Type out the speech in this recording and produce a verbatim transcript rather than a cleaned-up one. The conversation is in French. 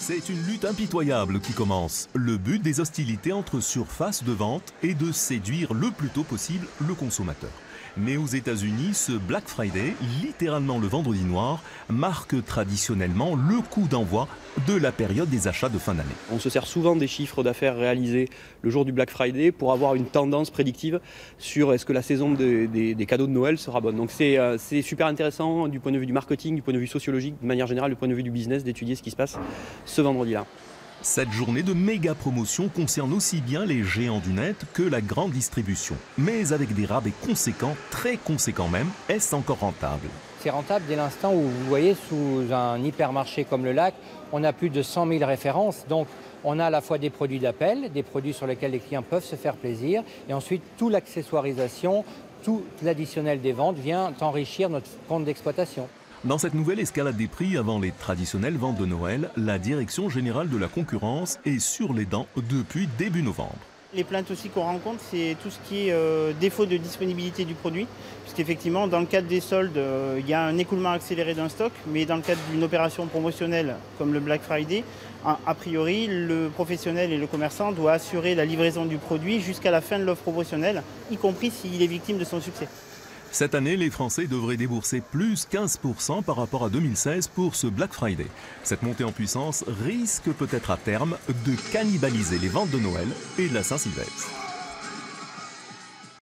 C'est une lutte impitoyable qui commence. Le but des hostilités entre surfaces de vente est de séduire le plus tôt possible le consommateur. Mais aux États-Unis, ce Black Friday, littéralement le vendredi noir, marque traditionnellement le coup d'envoi de la période des achats de fin d'année. On se sert souvent des chiffres d'affaires réalisés le jour du Black Friday pour avoir une tendance prédictive sur est-ce que la saison de, des, des cadeaux de Noël sera bonne. Donc c'est euh, super intéressant du point de vue du marketing, du point de vue sociologique, de manière générale, du point de vue du business, d'étudier ce qui se passe ce vendredi-là. Cette journée de méga promotion concerne aussi bien les géants du net que la grande distribution. Mais avec des rabais conséquents, très conséquents même, est-ce encore rentable? C'est rentable dès l'instant où vous voyez sous un hypermarché comme le Lac, on a plus de cent mille références. Donc on a à la fois des produits d'appel, des produits sur lesquels les clients peuvent se faire plaisir, et ensuite toute l'accessoirisation, tout l'additionnel des ventes vient enrichir notre compte d'exploitation. Dans cette nouvelle escalade des prix avant les traditionnelles ventes de Noël, la Direction générale de la concurrence est sur les dents depuis début novembre. Les plaintes aussi qu'on rencontre, c'est tout ce qui est euh, défaut de disponibilité du produit. Puisqu'effectivement, dans le cadre des soldes, euh, il y a un écoulement accéléré d'un stock, mais dans le cadre d'une opération promotionnelle comme le Black Friday, a, a priori, le professionnel et le commerçant doivent assurer la livraison du produit jusqu'à la fin de l'offre promotionnelle, y compris s'il est victime de son succès. Cette année, les Français devraient débourser plus quinze pour cent par rapport à deux mille seize pour ce Black Friday. Cette montée en puissance risque peut-être à terme de cannibaliser les ventes de Noël et de la Saint-Sylvestre.